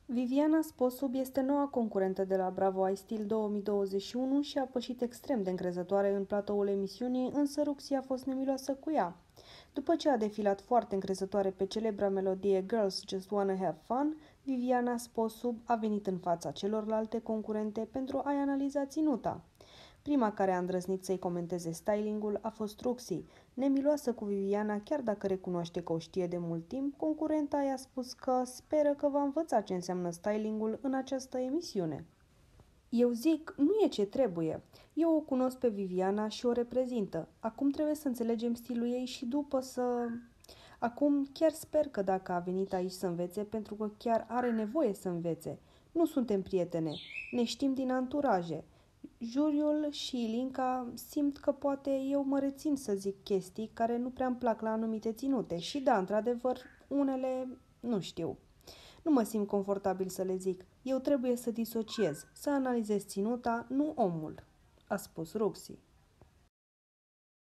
Viviana Sposub este noua concurentă de la Bravo I Stil 2021 și a pășit extrem de încrezătoare în platoul emisiunii, însă Ruxy a fost nemiloasă cu ea. După ce a defilat foarte încrezătoare pe celebra melodie Girls Just Wanna Have Fun, Viviana Sposub a venit în fața celorlalte concurente pentru a-i analiza ținuta. Prima care a îndrăznit să-i comenteze stylingul a fost Ruxy. Nemiloasă cu Viviana, chiar dacă recunoaște că o știe de mult timp, concurenta i-a spus că speră că va învăța ce înseamnă stylingul în această emisiune. Eu zic, nu e ce trebuie. Eu o cunosc pe Viviana și o reprezintă. Acum trebuie să înțelegem stilul ei și după să... Acum chiar sper că dacă a venit aici să învețe, pentru că chiar are nevoie să învețe. Nu suntem prietene, ne știm din anturaje. Juriul și Ilinca simt că poate eu mă rețin să zic chestii care nu prea îmi plac la anumite ținute și da, într-adevăr, unele nu știu. Nu mă simt confortabil să le zic. Eu trebuie să disociez, să analizez ținuta, nu omul, a spus Roxy.